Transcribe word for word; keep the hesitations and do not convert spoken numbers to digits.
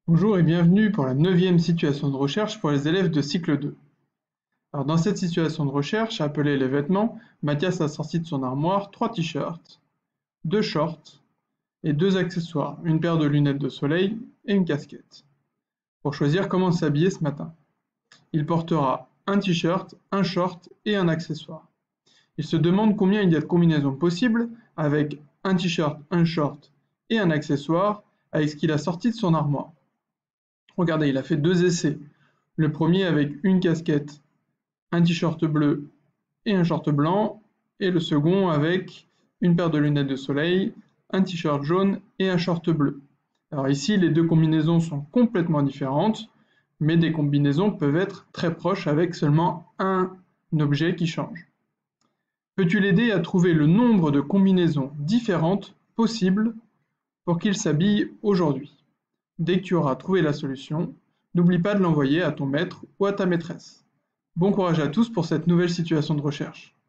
Bonjour et bienvenue pour la neuvième situation de recherche pour les élèves de cycle deux. Alors dans cette situation de recherche, appelée les vêtements, Mathias a sorti de son armoire trois t-shirts, deux shorts et deux accessoires, une paire de lunettes de soleil et une casquette, pour choisir comment s'habiller ce matin. Il portera un t-shirt, un short et un accessoire. Il se demande combien il y a de combinaisons possibles avec un t-shirt, un short et un accessoire avec ce qu'il a sorti de son armoire. Regardez, il a fait deux essais. Le premier avec une casquette, un t-shirt bleu et un short blanc, et le second avec une paire de lunettes de soleil, un t-shirt jaune et un short bleu. Alors ici, les deux combinaisons sont complètement différentes, mais des combinaisons peuvent être très proches avec seulement un objet qui change. Peux-tu l'aider à trouver le nombre de combinaisons différentes possibles pour qu'il s'habille aujourd'hui? Dès que tu auras trouvé la solution, n'oublie pas de l'envoyer à ton maître ou à ta maîtresse. Bon courage à tous pour cette nouvelle situation de recherche.